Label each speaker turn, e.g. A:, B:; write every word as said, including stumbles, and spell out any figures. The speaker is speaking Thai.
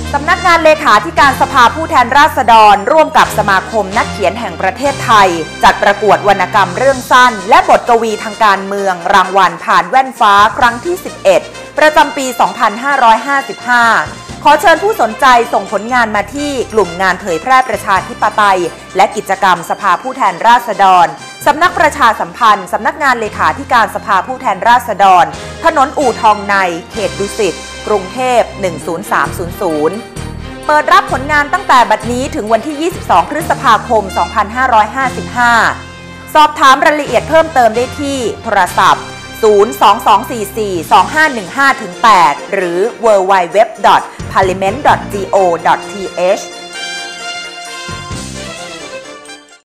A: สำนักงานเลขาธิการสภาผู้แทนราษฎรร่วมกับสมาคมนักเขียนแห่งประเทศไทยจัดประกวดวรรณกรรมเรื่องสั้นและบทกวีทางการเมืองรางวัลผ่านแว่นฟ้าครั้งที่สิบเอ็ดประจำปี สองพันห้าร้อยห้าสิบห้า ขอเชิญผู้สนใจส่งผลงานมาที่กลุ่มงานเผยแพร่ประชาธิปไตยและกิจกรรมสภาผู้แทนราษฎรสำนักประชาสัมพันธ์สำนักงานเลขาธิการสภาผู้แทนราษฎรถนนอู่ทองในเขตดุสิตกรุงเทพหนึ่ง ศูนย์ สาม ศูนย์ ศูนย์เปิดรับผลงานตั้งแต่บัดนี้ถึงวันที่ยี่สิบสองพฤษภาคมสองพันห้าร้อยห้าสิบห้าสอบถามรายละเอียดเพิ่มเติมได้ที่โทรศัพท์ศูนย์ สอง สอง สี่ สี่ สอง ห้า หนึ่ง ห้า แปด หรือ ดับเบิลยู ดับเบิลยู ดับเบิลยู ดอท พาร์ลิเมนต์ ดอท โก ดอท ที เอช